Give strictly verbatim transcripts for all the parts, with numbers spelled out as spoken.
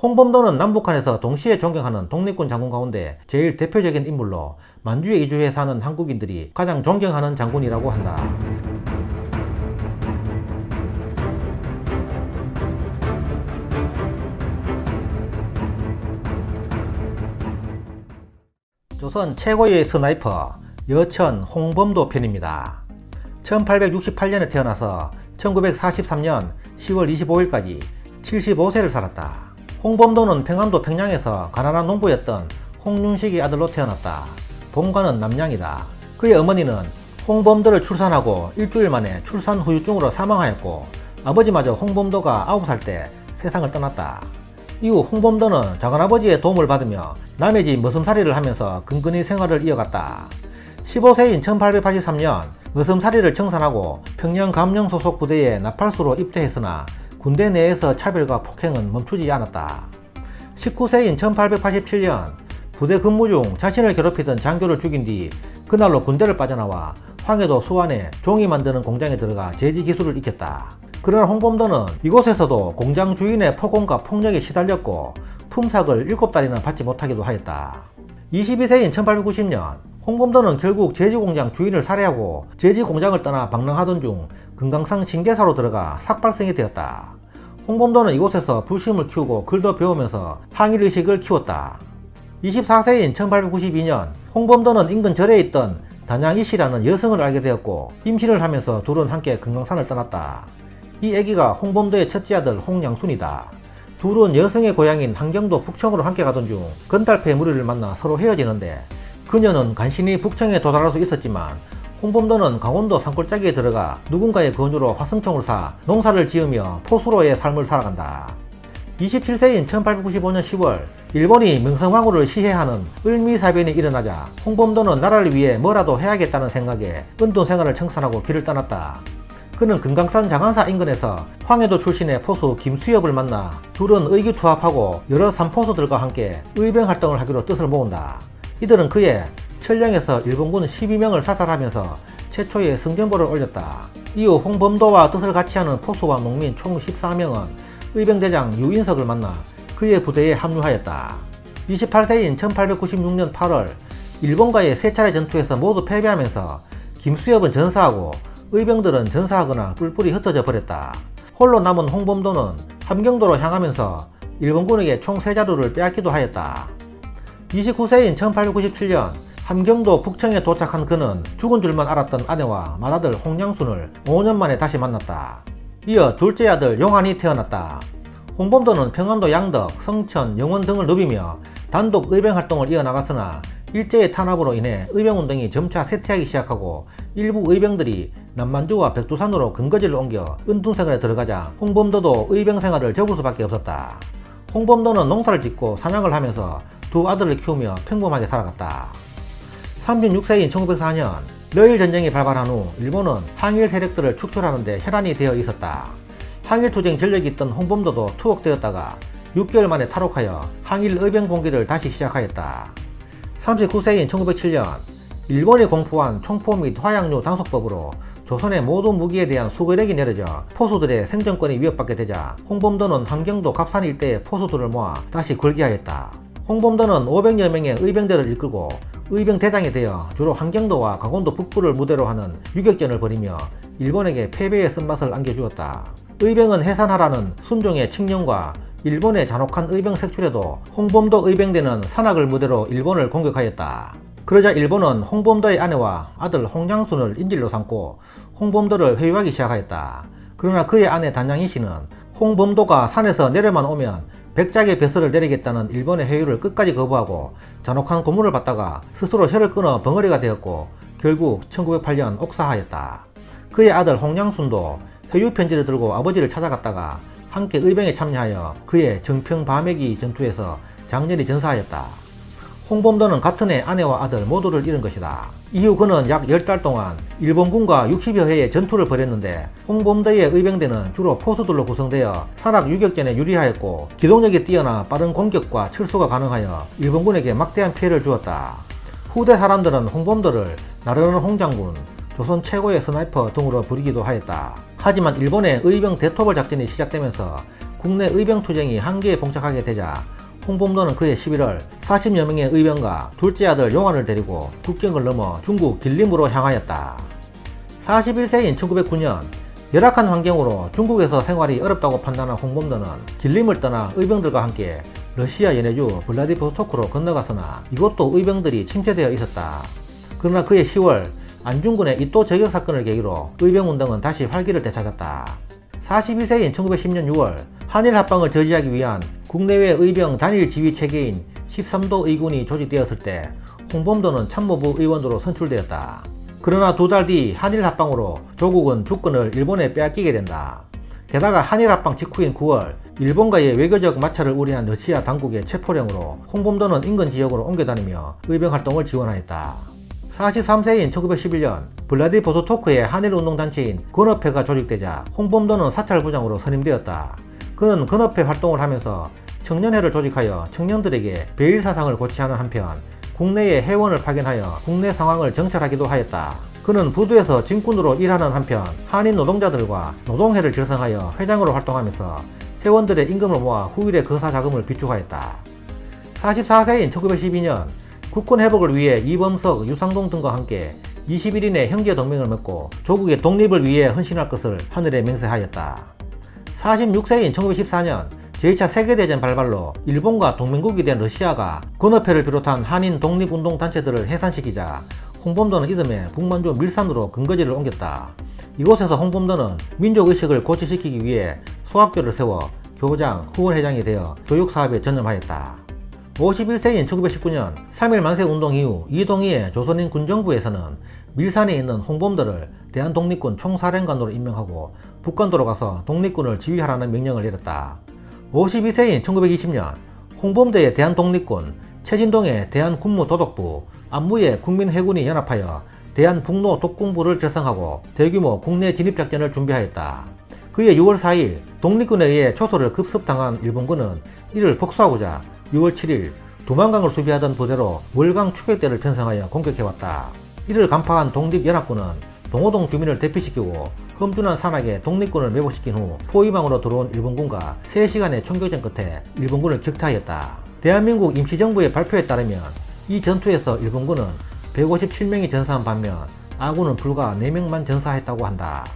홍범도는 남북한에서 동시에 존경하는 독립군 장군 가운데 제일 대표적인 인물로 만주에 이주해 사는 한국인들이 가장 존경하는 장군이라고 한다. 조선 최고의 스나이퍼 여천 홍범도 편입니다. 천팔백육십팔 년에 태어나서 천구백사십삼 년 시월 이십오일까지 칠십오 세를 살았다. 홍범도는 평안도 평양에서 가난한 농부였던 홍윤식의 아들로 태어났다. 본가는 남양이다. 그의 어머니는 홍범도를 출산하고 일주일 만에 출산 후유증으로 사망하였고 아버지마저 홍범도가 아홉 살 때 세상을 떠났다. 이후 홍범도는 작은아버지의 도움을 받으며 남의 집 머슴살이를 하면서 근근히 생활을 이어갔다. 십오 세인 천팔백팔십삼 년 머슴살이를 청산하고 평양 감령 소속 부대에 나팔수로 입대했으나 군대 내에서 차별과 폭행은 멈추지 않았다. 십구 세인 천팔백팔십칠 년 부대 근무 중 자신을 괴롭히던 장교를 죽인 뒤 그날로 군대를 빠져나와 황해도 수안에 종이 만드는 공장에 들어가 제지 기술을 익혔다. 그러나 홍범도는 이곳에서도 공장 주인의 폭언과 폭력에 시달렸고 품삯을 일곱 달이나 받지 못하기도 하였다. 이십이 세인 천팔백구십 년 홍범도는 결국 제지공장 주인을 살해하고 제지공장을 떠나 방랑하던 중 금강산 징계사로 들어가 삭발성이 되었다. 홍범도는 이곳에서 불심을 키우고 글도 배우면서 항일의식을 키웠다. 이십사 세인 천팔백구십이 년 홍범도는 인근 절에 있던 단양이씨라는 여성을 알게 되었고 임신을 하면서 둘은 함께 금강산을 떠났다. 이 아기가 홍범도의 첫째 아들 홍양순이다. 둘은 여성의 고향인 한경도 북청으로 함께 가던 중 건달패 무리를 만나 서로 헤어지는데 그녀는 간신히 북청에 도달할 수 있었지만 홍범도는 강원도 산골짜기에 들어가 누군가의 권유로 화승총을 사 농사를 지으며 포수로의 삶을 살아간다. 이십칠 세인 천팔백구십오 년 시월 일본이 명성황후를 시해하는 을미사변이 일어나자 홍범도는 나라를 위해 뭐라도 해야겠다는 생각에 은둔 생활을 청산하고 길을 떠났다. 그는 금강산 장안사 인근에서 황해도 출신의 포수 김수엽을 만나 둘은 의기투합하고 여러 산포수들과 함께 의병활동을 하기로 뜻을 모은다. 이들은 그의 천령에서 일본군 십이 명을 사살하면서 최초의 승전보를 올렸다. 이후 홍범도와 뜻을 같이하는 포수와 농민 총 십사 명은 의병대장 유인석을 만나 그의 부대에 합류하였다. 이십팔 세인 천팔백구십육 년 팔월 일본과의 세 차례 전투에서 모두 패배하면서 김수엽은 전사하고 의병들은 전사하거나 뿔뿔이 흩어져 버렸다. 홀로 남은 홍범도는 함경도로 향하면서 일본군에게 총 세 자루를 빼앗기도 하였다. 이십구 세인 천팔백구십칠 년 함경도 북청에 도착한 그는 죽은 줄만 알았던 아내와 맏아들 홍양순을 오 년 만에 다시 만났다. 이어 둘째 아들 용환이 태어났다. 홍범도는 평안도 양덕, 성천, 영원 등을 누비며 단독 의병활동을 이어나갔으나 일제의 탄압으로 인해 의병운동이 점차 쇠퇴하기 시작하고 일부 의병들이 남만주와 백두산으로 근거지를 옮겨 은둔생활에 들어가자 홍범도도 의병생활을 접을 수밖에 없었다. 홍범도는 농사를 짓고 사냥을 하면서 두 아들을 키우며 평범하게 살아갔다. 삼십육 세인 천구백사 년 러일전쟁이 발발한 후 일본은 항일 세력들을 축출하는 데 혈안이 되어 있었다. 항일투쟁 전력이 있던 홍범도도 투옥되었다가 육 개월 만에 탈옥하여 항일 의병 봉기를 다시 시작하였다. 삼십구 세인 천구백칠 년 일본이 공포한 총포 및 화약류 단속법으로 조선의 모든 무기에 대한 수거력이 내려져 포수들의 생존권이 위협받게 되자 홍범도는 함경도 갑산 일대의 포수들을 모아 다시 굴기하였다. 홍범도는 오백여 명의 의병대를 이끌고 의병대장이 되어 주로 함경도와 강원도 북부를 무대로 하는 유격전을 벌이며 일본에게 패배의 쓴맛을 안겨주었다. 의병은 해산하라는 순종의 칙령과 일본의 잔혹한 의병 색출에도 홍범도 의병대는 산악을 무대로 일본을 공격하였다. 그러자 일본은 홍범도의 아내와 아들 홍양순을 인질로 삼고 홍범도를 회유하기 시작하였다. 그러나 그의 아내 단양이씨는 홍범도가 산에서 내려만 오면 백작의 벼슬을 내리겠다는 일본의 회유를 끝까지 거부하고 잔혹한 고문을 받다가 스스로 혀를 끊어 벙어리가 되었고 결국 천구백팔 년 옥사하였다. 그의 아들 홍양순도 회유 편지를 들고 아버지를 찾아갔다가 함께 의병에 참여하여 그의 정평바매기 전투에서 장렬히 전사하였다. 홍범도는 같은 해 아내와 아들 모두를 잃은 것이다. 이후 그는 약 열 달 동안 일본군과 육십여 회의 전투를 벌였는데 홍범도의 의병대는 주로 포수들로 구성되어 산악 유격전에 유리하였고 기동력이 뛰어나 빠른 공격과 철수가 가능하여 일본군에게 막대한 피해를 주었다. 후대 사람들은 홍범도를 나르는 홍장군, 조선 최고의 스나이퍼 등으로 부르기도 하였다. 하지만 일본의 의병 대토벌 작전이 시작되면서 국내 의병투쟁이 한계에 봉착하게 되자 홍범도는 그해 십일월 사십여 명의 의병과 둘째 아들 용환을 데리고 국경을 넘어 중국 길림으로 향하였다. 사십일 세인 천구백구 년 열악한 환경으로 중국에서 생활이 어렵다고 판단한 홍범도는 길림을 떠나 의병들과 함께 러시아 연해주 블라디보스토크로 건너갔으나 이곳도 의병들이 침체되어 있었다. 그러나 그해 시월 안중근의 이토 저격 사건을 계기로 의병운동은 다시 활기를 되찾았다. 사십이 세인 천구백십 년 유월 한일 합방을 저지하기 위한 국내외 의병 단일 지휘 체계인 십삼 도 의군이 조직되었을 때 홍범도는 참모부 의원으로 선출되었다. 그러나 두 달 뒤 한일 합방으로 조국은 주권을 일본에 빼앗기게 된다. 게다가 한일 합방 직후인 구월 일본과의 외교적 마찰을 우려한 러시아 당국의 체포령으로 홍범도는 인근 지역으로 옮겨다니며 의병 활동을 지원하였다. 사십삼 세인 천구백십일 년 블라디보스토크의 한일운동단체인 건업회가 조직되자 홍범도는 사찰부장으로 선임되었다. 그는 건업회 활동을 하면서 청년회를 조직하여 청년들에게 베일사상을 고취하는 한편 국내에 회원을 파견하여 국내 상황을 정찰하기도 하였다. 그는 부두에서 진군으로 일하는 한편 한인 노동자들과 노동회를 결성하여 회장으로 활동하면서 회원들의 임금을 모아 후일의 거사 자금을 비축하였다. 사십사 세인 천구백십이 년 국권 회복을 위해 이범석, 유상동 등과 함께 이십일 인의 형제 동맹을 맺고 조국의 독립을 위해 헌신할 것을 하늘에 맹세하였다. 사십육 세인 천구백십사 년 제이 차 세계대전 발발로 일본과 동맹국이 된 러시아가 건업회를 비롯한 한인 독립운동단체들을 해산시키자 홍범도는 이듬해 북만주 밀산으로 근거지를 옮겼다. 이곳에서 홍범도는 민족의식을 고취시키기 위해 소학교를 세워 교장, 후원회장이 되어 교육사업에 전념하였다. 오십일 세인 천구백십구 년 삼 일 만세운동 이후 이동희의 조선인 군정부에서는 밀산에 있는 홍범도를 대한독립군 총사령관으로 임명하고 북한도로 가서 독립군을 지휘하라는 명령을 내렸다. 오십이 세인 천구백이십 년 홍범도의 대한독립군, 최진동의 대한군무도독부, 안무의 국민해군이 연합하여 대한북로독공부를 결성하고 대규모 국내 진입작전을 준비하였다. 그해 유월 사일 독립군에 의해 초소를 급습당한 일본군은 이를 복수하고자 유월 칠일 두만강을 수비하던 부대로 월강 추격대를 편성하여 공격해왔다. 이를 간파한 독립연합군은 동호동 주민을 대피시키고 험준한 산악에 독립군을 매복시킨 후 포위망으로 들어온 일본군과 세 시간의 총교전 끝에 일본군을 격퇴하였다. 대한민국 임시정부의 발표에 따르면 이 전투에서 일본군은 백오십칠 명이 전사한 반면 아군은 불과 네 명만 전사했다고 한다.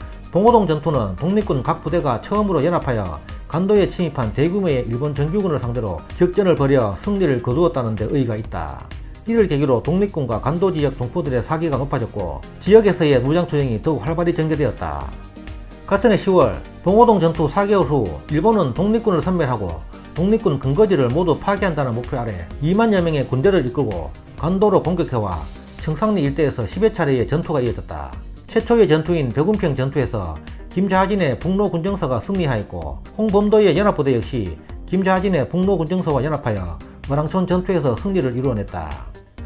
동호동 전투는 독립군 각 부대가 처음으로 연합하여 간도에 침입한 대규모의 일본 정규군을 상대로 격전을 벌여 승리를 거두었다는 데 의의가 있다. 이를 계기로 독립군과 간도 지역 동포들의 사기가 높아졌고 지역에서의 무장투쟁이 더욱 활발히 전개되었다. 같은 해 시월 동호동 전투 사 개월 후 일본은 독립군을 섬멸하고 독립군 근거지를 모두 파괴한다는 목표 아래 이만여 명의 군대를 이끌고 간도로 공격해와 청상리 일대에서 십여 차례의 전투가 이어졌다. 최초의 전투인 벽운평 전투에서 김좌진의 북로군정서가 승리하였고 홍범도의 연합부대 역시 김좌진의 북로군정서와 연합하여 어랑촌 전투에서 승리를 이루어냈다.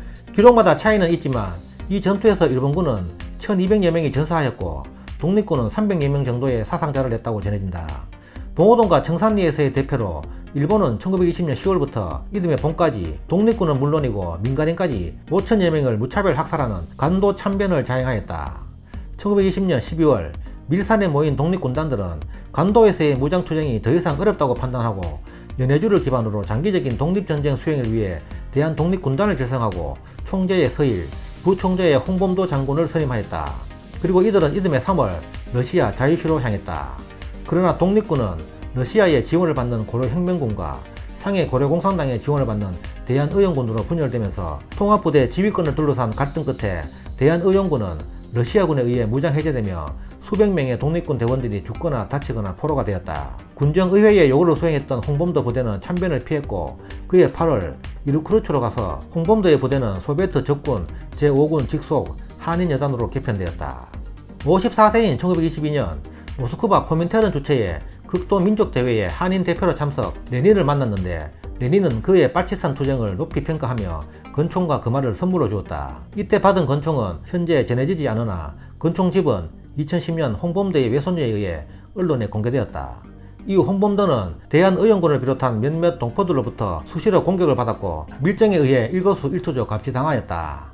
기록마다 차이는 있지만 이 전투에서 일본군은 천이백여 명이 전사하였고 독립군은 삼백여 명 정도의 사상자를 냈다고 전해진다. 동호동과 청산리에서의 대표로 일본은 천구백이십 년 시월부터 이듬해 봄까지 독립군은 물론이고 민간인까지 오천여 명을 무차별 학살하는 간도 참변을 자행하였다. 천구백이십 년 십이월 밀산에 모인 독립군단들은 간도에서의 무장투쟁이 더 이상 어렵다고 판단하고 연해주를 기반으로 장기적인 독립전쟁 수행을 위해 대한독립군단을 결성하고 총재의 서일, 부총재의 홍범도 장군을 선임하였다. 그리고 이들은 이듬해 삼월 러시아 자유시로 향했다. 그러나 독립군은 러시아의 지원을 받는 고려혁명군과 상해 고려공산당의 지원을 받는 대한의용군으로 분열되면서 통합부대 지휘권을 둘러싼 갈등 끝에 대한의용군은 러시아군에 의해 무장해제되며 수백 명의 독립군 대원들이 죽거나 다치거나 포로가 되었다. 군정의회의 요구를 수행했던 홍범도 부대는 참변을 피했고 그해 팔월 이루크루츠로 가서 홍범도의 부대는 소비에트 적군 제오 군 직속 한인여단으로 개편되었다. 오십사 세인 천구백이십이 년 모스크바 코민테른 주최의 극도 민족대회에 한인 대표로 참석 레닌을 만났는데 레닌은 그의 빨치산 투쟁을 높이 평가하며 권총과 금화를 선물로 주었다. 이때 받은 권총은 현재 전해지지 않으나 권총 집은 이천십 년 홍범도의 외손녀에 의해 언론에 공개되었다. 이후 홍범도는 대한의용군을 비롯한 몇몇 동포들로부터 수시로 공격을 받았고 밀정에 의해 일거수일투족 갑치당하였다.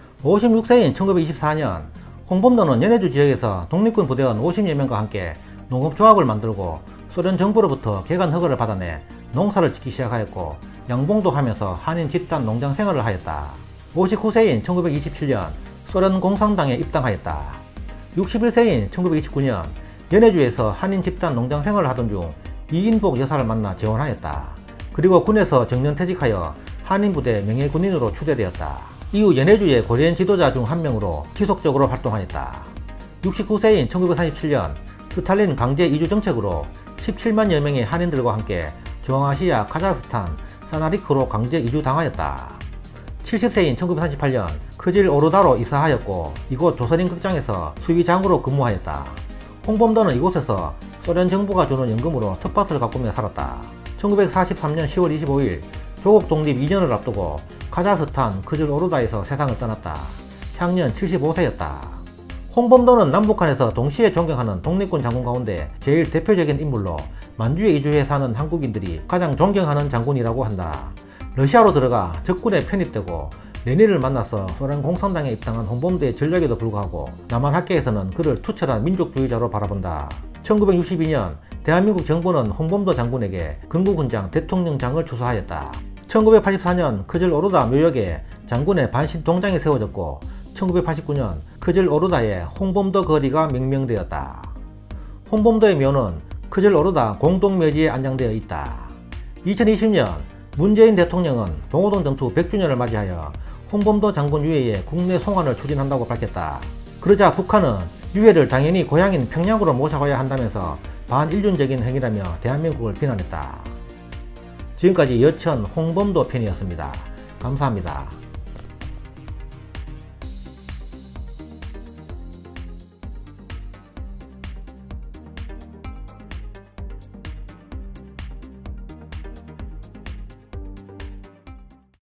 오십육 세인 천구백이십사 년 홍범도는 연해주 지역에서 독립군 부대원 오십여 명과 함께 농업조합을 만들고 소련 정부로부터 개간 허가를 받아내 농사를 짓기 시작하였고 양봉도 하면서 한인 집단 농장 생활을 하였다. 오십구 세인 천구백이십칠 년 소련 공산당에 입당하였다. 육십일 세인 천구백이십구 년 연해주에서 한인 집단 농장 생활을 하던 중 이인복 여사를 만나 재혼하였다. 그리고 군에서 정년퇴직하여 한인부대 명예군인으로 추대되었다. 이후 연해주의 고려인 지도자 중 한 명으로 지속적으로 활동하였다. 육십구 세인 천구백삼십칠 년 스탈린 강제 이주 정책으로 십칠만여 명의 한인들과 함께 중앙아시아 카자흐스탄 사나리크로 강제 이주당하였다. 칠십 세인 천구백삼십팔 년 크질 오르다로 이사하였고 이곳 조선인 극장에서 수의장으로 근무하였다. 홍범도는 이곳에서 소련 정부가 주는 연금으로 텃밭을 가꾸며 살았다. 천구백사십삼 년 시월 이십오일 조국 독립 이 년을 앞두고 카자흐스탄 크질 오르다에서 세상을 떠났다. 향년 칠십오 세였다. 홍범도는 남북한에서 동시에 존경하는 독립군 장군 가운데 제일 대표적인 인물로 만주에 이주해 사는 한국인들이 가장 존경하는 장군이라고 한다. 러시아로 들어가 적군에 편입되고 레닌을 만나서 소련 공산당에 입당한 홍범도의 전략에도 불구하고 남한 학계에서는 그를 투철한 민족주의자로 바라본다. 천구백육십이 년 대한민국 정부는 홍범도 장군에게 건국훈장 대통령장을 추서하였다. 천구백팔십사 년 크질 오르다 묘역에 장군의 반신 동장이 세워졌고 천구백팔십구 년 크질 오르다에 홍범도 거리가 명명되었다. 홍범도의 묘는 크질 오르다 공동묘지에 안장되어 있다. 이천이십 년 문재인 대통령은 봉오동 전투 백 주년을 맞이하여 홍범도 장군 유해의 국내 송환을 추진한다고 밝혔다. 그러자 북한은 유해를 당연히 고향인 평양으로 모셔가야 한다면서 반인륜적인 행위라며 대한민국을 비난했다. 지금까지 여천 홍범도 편이었습니다. 감사합니다.